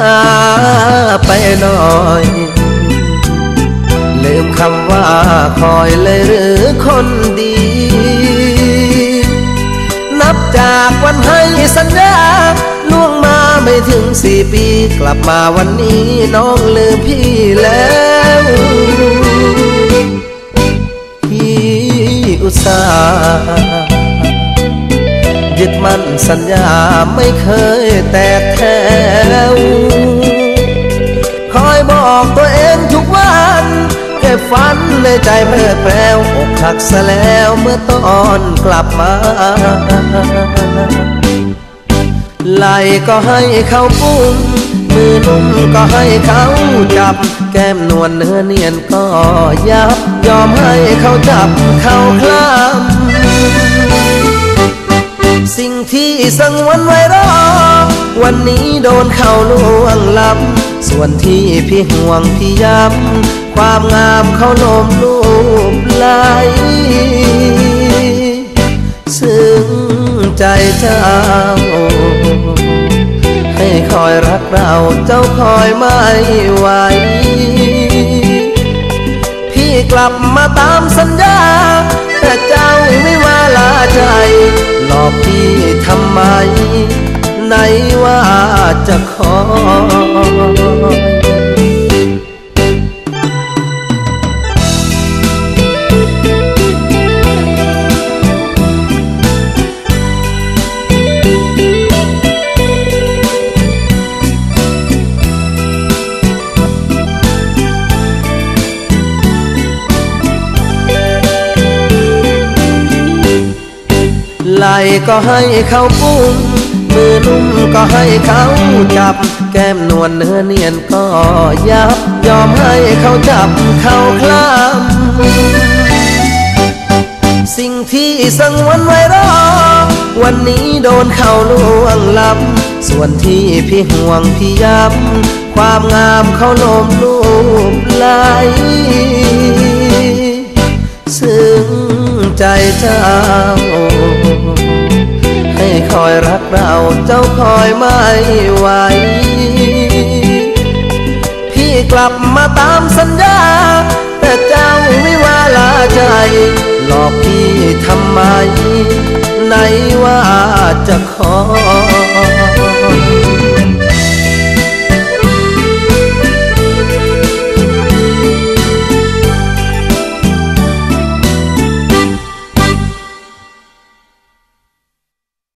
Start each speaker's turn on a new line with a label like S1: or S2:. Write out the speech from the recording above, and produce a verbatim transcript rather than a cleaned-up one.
S1: าไปหน่อยลืมคำว่าคอยเลยหรือคนดีนับจากวันให้สัญญาล่วงมาไม่ถึงสี่ปีกลับมาวันนี้น้องลืมพี่แล้วพี่อุตส่าห์ยึดมั่นสัญญาไม่เคยแตกแถวคอยบอกตัวเองทุกวันแค่ฝันในใจเพลิดเพลินอกหักซะแล้วเมื่อตอนกลับมาไหลก็ให้เขาปุ้มมือนุ่มก็ให้เขาจับแก้มนวลเนื้อเนียนก็ยับยอมให้เขาจับเขาคลำสิ่งที่สังวนไว้รอวันนี้โดนเขาล่วงล้ำส่วนที่พี่ห่วงพี่ย้ำความงามเขาโน้มรูปไหลซึ้งใจเจ้าให้คอยรักเราเจ้าคอยไม่ไหวพี่กลับมาตามสัญญาแต่เจ้าไม่มาลาใจหลอกพี่ทำไมไหนว่าจะคอยไหลก็ให้เขาปุ้มมือนุ่มก็ให้เขาจับแก้มนวลเนื้อเนียนก็ยับยอมให้เขาจับเขาคลำสิ่งที่สังวนไว้รอวันนี้โดนเขาล่วงล้ำส่วนที่พี่ห่วงพี่ย้ำความงามเขาโน้มรูปไหลซึ้งใจเจ้าให้คอยรักเราเจ้าคอยไม่ไหวพี่กลับมาตามสัญญาแต่เจ้าไม่ว่าลาใจหลอกพี่ทำไมไหนว่าจะคอย